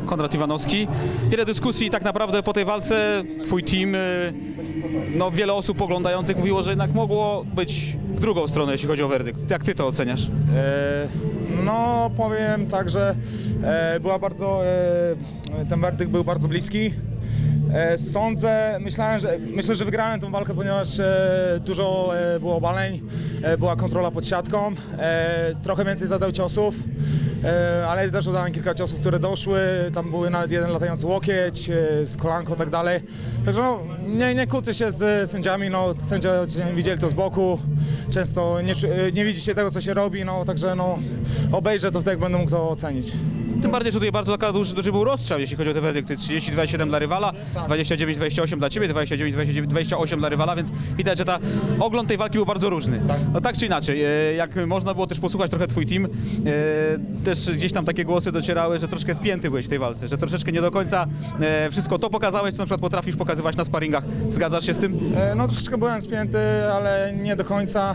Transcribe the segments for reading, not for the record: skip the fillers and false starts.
Konrad Iwanowski. Wiele dyskusji tak naprawdę po tej walce, twój team, no wiele osób oglądających mówiło, że jednak mogło być w drugą stronę, jeśli chodzi o werdykt. Jak ty to oceniasz? No powiem tak, że ten werdykt był bardzo bliski. Myślę, że wygrałem tę walkę, ponieważ dużo było obaleń, była kontrola pod siatką, trochę więcej zadał ciosów, ale też oddałem kilka ciosów, które doszły, tam były nawet jeden latający łokieć, z kolanką i tak dalej. Także no, nie kłócę się z sędziami, no, sędziowie widzieli to z boku, często nie widzi się tego, co się robi, no, także no, obejrzę to wtedy, będę mógł to ocenić. Tym bardziej, że tutaj bardzo duży był rozstrzał, jeśli chodzi o te werdykty. 30-27 dla rywala, 29-28 dla ciebie, 29-28 dla rywala, więc widać, że ogląd tej walki był bardzo różny. No tak czy inaczej, jak można było też posłuchać trochę twój team, też gdzieś tam takie głosy docierały, że troszkę spięty byłeś w tej walce, że troszeczkę nie do końca wszystko to pokazałeś, co na przykład potrafisz pokazywać na sparingach. Zgadzasz się z tym? No troszeczkę byłem spięty, ale nie do końca.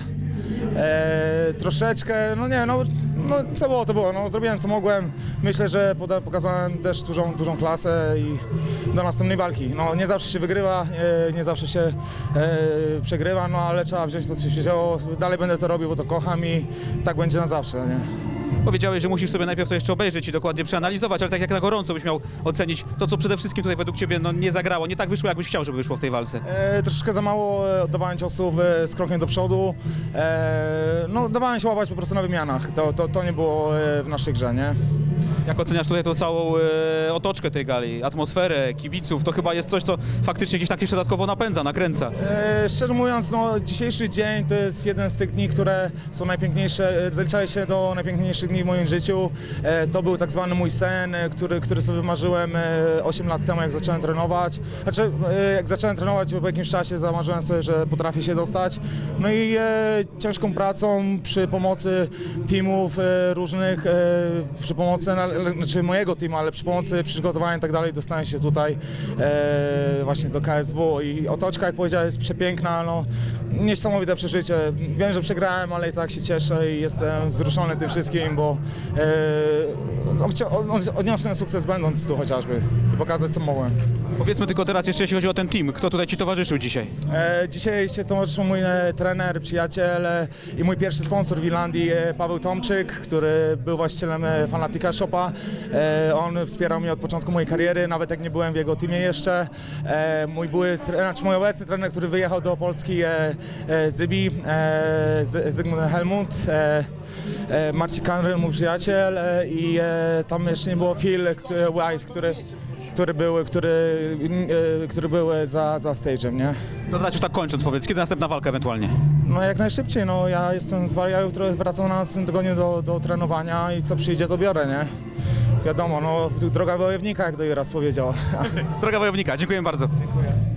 Troszeczkę, no co było, to było, no zrobiłem co mogłem, myślę, że pokazałem też dużą klasę i do następnej walki, no nie zawsze się wygrywa, nie zawsze się przegrywa, no ale trzeba wziąć to, co się wzięło, dalej będę to robił, bo to kocham i tak będzie na zawsze, nie? Powiedziałeś, że musisz sobie najpierw to jeszcze obejrzeć i dokładnie przeanalizować, ale tak jak na gorąco byś miał ocenić to, co przede wszystkim tutaj według ciebie nie zagrało, nie tak wyszło, jakbyś chciał, żeby wyszło w tej walce. Troszeczkę za mało oddawałem ciosów z krokiem do przodu, no dawałem się łapać po prostu na wymianach, to nie było w naszej grze, nie? Jak oceniasz tutaj tą całą otoczkę tej gali, atmosferę, kibiców, to chyba jest coś, co faktycznie gdzieś tak jeszcze dodatkowo napędza, nakręca. Szczerze mówiąc, no, dzisiejszy dzień to jest jeden z tych dni, które są najpiękniejsze, zaliczają się do najpiękniejszych dni w moim życiu. To był tak zwany mój sen, który sobie wymarzyłem 8 lat temu, jak zacząłem trenować. Znaczy, jak zacząłem trenować, po jakimś czasie zamarzyłem sobie, że potrafię się dostać. No i ciężką pracą, przy pomocy teamów różnych, przy pomocy znaczy mojego teamu, ale przy pomocy przygotowania i tak dalej dostałem się tutaj właśnie do KSW i otoczka, jak powiedziałem, jest przepiękna, no niesamowite przeżycie. Wiem, że przegrałem, ale i tak się cieszę i jestem wzruszony tym wszystkim, bo odniosłem sukces będąc tu chociażby i pokazać, co mogłem. Powiedzmy tylko teraz jeszcze, jeśli chodzi o ten team, kto tutaj ci towarzyszył dzisiaj? Dzisiaj się towarzyszył mój trener, przyjaciel i mój pierwszy sponsor w Irlandii, Paweł Tomczyk, który był właścicielem Fanatica Shopa. On wspierał mnie od początku mojej kariery, nawet jak nie byłem w jego teamie jeszcze. Mój obecny trener, który wyjechał do Polski, Zybi, Zygmunt Helmut, Marcin Kanry, mój przyjaciel i tam jeszcze nie było Phil White, który był za stage'em, nie? Dobra, już tak kończąc, powiedz, kiedy następna walka ewentualnie? No jak najszybciej, no ja jestem ja jutro wracam na następnym tygodniu do trenowania i co przyjdzie, to biorę, nie? Wiadomo, no droga wojownika, jak to raz powiedział. Droga wojownika, dziękuję bardzo. Dziękuję.